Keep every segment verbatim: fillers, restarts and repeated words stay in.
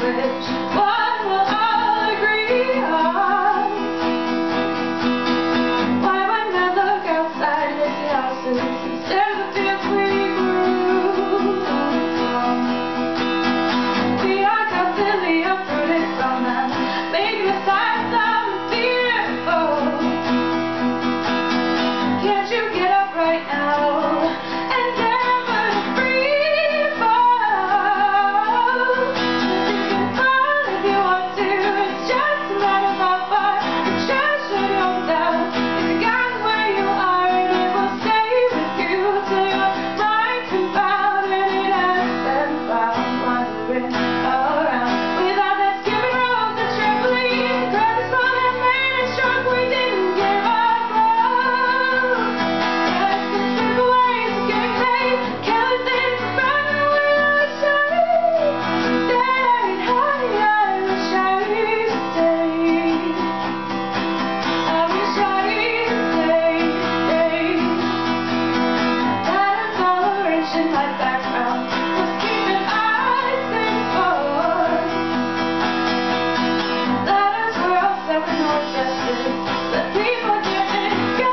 which one will all agree on? Why when I look outside and see houses instead of the fields we grew on? We are constantly uprooted from them, making the sights of fearful. Can't you get up right now and never free fall? You can fall if you want to, it's just a matter of how far you treasure your doubt. It's got where you are and it will stay with you till your mind's been found and it has been found. Wandering around without that skipping rope, the trampoline, grab the small that made it strong. We didn't give up love. There's some simple ways of getting paid, careless things to run away. I wish I stayed. I wish I stayed. I wish I stayed. That intoleration in my background was keeping us informed. Letters were all sent with no justice, but people didn't go.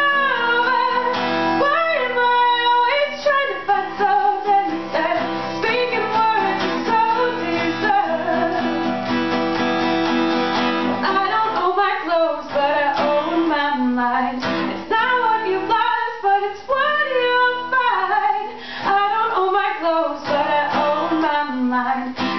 Why am I always trying to find something instead of speaking words you so deserve? I don't own my clothes, but I own my mind. It's not what you've lost, but it's what you'll find. I don't own my clothes, but I own my mind.